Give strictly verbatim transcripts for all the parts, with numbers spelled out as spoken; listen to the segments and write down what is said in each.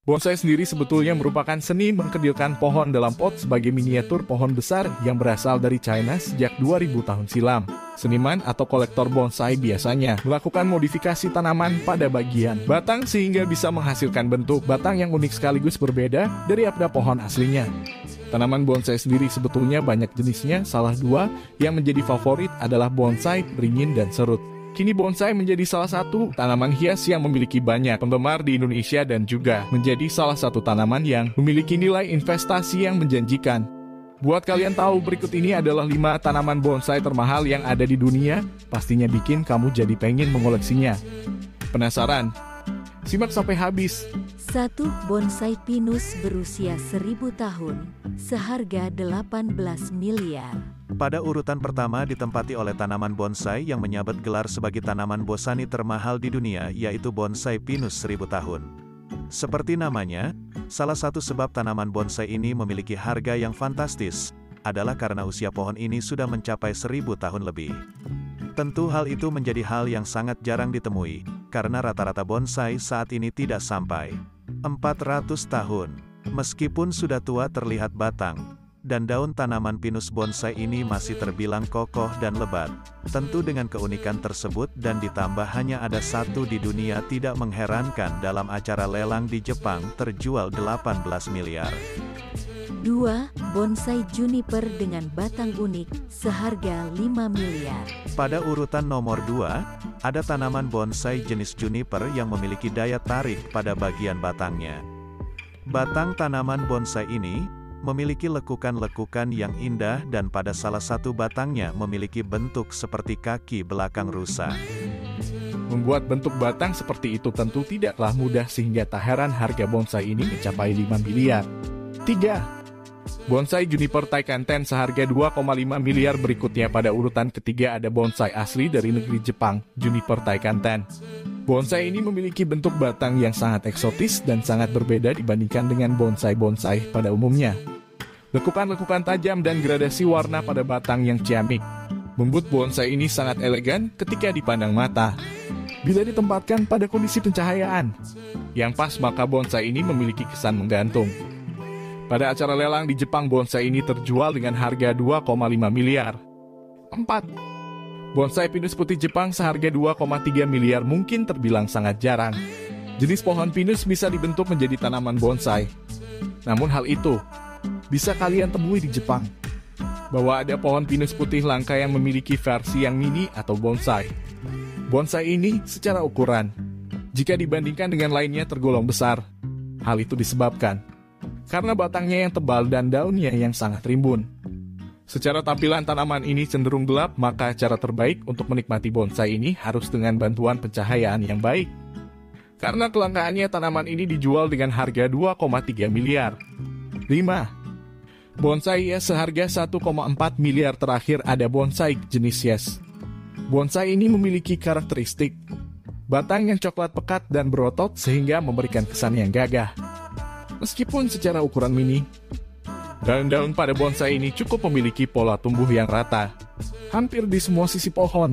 Bonsai sendiri sebetulnya merupakan seni mengkerdilkan pohon dalam pot sebagai miniatur pohon besar yang berasal dari China sejak dua ribu tahun silam. Seniman atau kolektor bonsai biasanya melakukan modifikasi tanaman pada bagian batang sehingga bisa menghasilkan bentuk batang yang unik sekaligus berbeda dari pada pohon aslinya. Tanaman bonsai sendiri sebetulnya banyak jenisnya, salah dua yang menjadi favorit adalah bonsai, beringin, dan serut. Kini bonsai menjadi salah satu tanaman hias yang memiliki banyak penggemar di Indonesia dan juga menjadi salah satu tanaman yang memiliki nilai investasi yang menjanjikan. Buat kalian tahu, berikut ini adalah lima tanaman bonsai termahal yang ada di dunia, pastinya bikin kamu jadi pengen mengoleksinya. Penasaran? Simak sampai habis. Satu bonsai pinus berusia seribu tahun, seharga delapan belas miliar. Pada urutan pertama ditempati oleh tanaman bonsai yang menyabet gelar sebagai tanaman bonsai termahal di dunia, yaitu bonsai pinus seribu tahun. Seperti namanya, salah satu sebab tanaman bonsai ini memiliki harga yang fantastis adalah karena usia pohon ini sudah mencapai seribu tahun lebih. Tentu hal itu menjadi hal yang sangat jarang ditemui, karena rata-rata bonsai saat ini tidak sampai empat ratus tahun. Meskipun sudah tua terlihat batang dan daun tanaman pinus bonsai ini masih terbilang kokoh dan lebat. Tentu dengan keunikan tersebut dan ditambah hanya ada satu di dunia, tidak mengherankan dalam acara lelang di Jepang terjual delapan belas miliar. Dua bonsai juniper dengan batang unik, seharga lima miliar. Pada urutan nomor dua, ada tanaman bonsai jenis juniper yang memiliki daya tarik pada bagian batangnya. Batang tanaman bonsai ini memiliki lekukan-lekukan yang indah dan pada salah satu batangnya memiliki bentuk seperti kaki belakang rusa. Membuat bentuk batang seperti itu tentu tidaklah mudah sehingga tak heran harga bonsai ini mencapai lima miliar. Tiga. Bonsai Juniper Taikanten seharga dua koma lima miliar. Berikutnya pada urutan ketiga ada bonsai asli dari negeri Jepang, Juniper Taikanten. Bonsai ini memiliki bentuk batang yang sangat eksotis dan sangat berbeda dibandingkan dengan bonsai-bonsai pada umumnya. Lekukan-lekukan tajam dan gradasi warna pada batang yang ciamik membuat bonsai ini sangat elegan ketika dipandang mata. Bila ditempatkan pada kondisi pencahayaan yang pas, maka bonsai ini memiliki kesan menggantung. Pada acara lelang di Jepang, bonsai ini terjual dengan harga dua koma lima miliar. Empat. Bonsai pinus putih Jepang seharga dua koma tiga miliar mungkin terbilang sangat jarang. Jenis pohon pinus bisa dibentuk menjadi tanaman bonsai. Namun hal itu bisa kalian temui di Jepang. Bahwa ada pohon pinus putih langka yang memiliki versi yang mini atau bonsai. Bonsai ini secara ukuran, jika dibandingkan dengan lainnya tergolong besar. Hal itu disebabkan karena batangnya yang tebal dan daunnya yang sangat rimbun. Secara tampilan tanaman ini cenderung gelap, maka cara terbaik untuk menikmati bonsai ini harus dengan bantuan pencahayaan yang baik. Karena kelangkaannya, tanaman ini dijual dengan harga dua koma tiga miliar. Lima. Bonsai hias seharga satu koma empat miliar. Terakhir ada bonsai jenis hias. Bonsai ini memiliki karakteristik batang yang coklat pekat dan berotot sehingga memberikan kesan yang gagah. Meskipun secara ukuran mini, daun-daun pada bonsai ini cukup memiliki pola tumbuh yang rata, hampir di semua sisi pohon.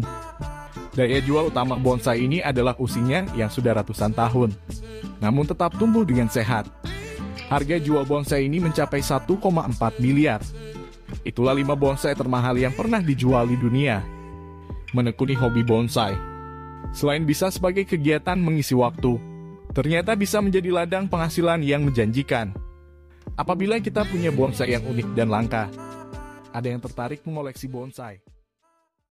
Daya jual utama bonsai ini adalah usianya yang sudah ratusan tahun, namun tetap tumbuh dengan sehat. Harga jual bonsai ini mencapai satu koma empat miliar. Itulah lima bonsai termahal yang pernah dijual di dunia. Menekuni hobi bonsai, selain bisa sebagai kegiatan mengisi waktu, ternyata bisa menjadi ladang penghasilan yang menjanjikan. Apabila kita punya bonsai yang unik dan langka, ada yang tertarik mengoleksi bonsai.